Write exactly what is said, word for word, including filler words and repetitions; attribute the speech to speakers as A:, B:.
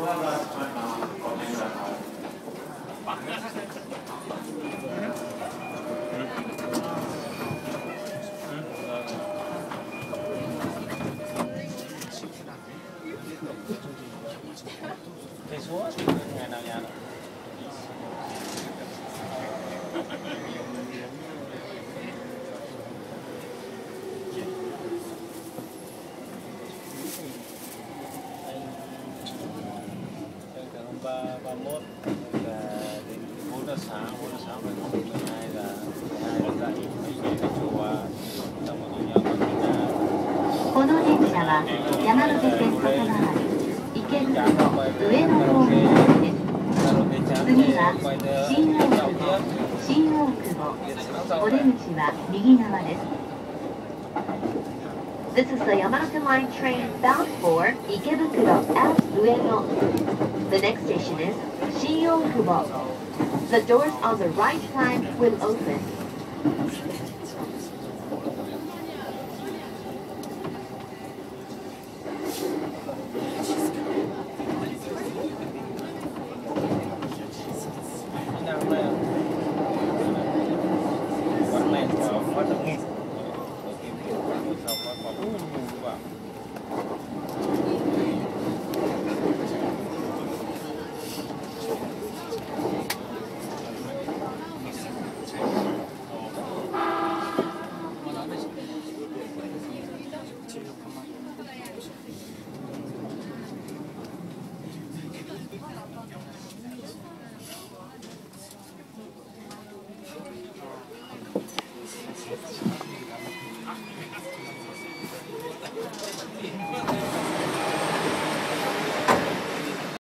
A: Cây số thì ngày nào nhà nào. ba ba mốt là đến bốn giờ sáng, bốn giờ sáng phải không mười hai là mười hai là dậy mấy ngày là chùa xong rồi nhau con đi ra.
B: この電車は山手線外回り池袋上野方面行きです。次は新大久保、新大久保、お出口は右側です。This is the Yamanote Line train bound for Ikebukuro at Ueno. The next station is Shin-Okubo. The doors on the right side will open.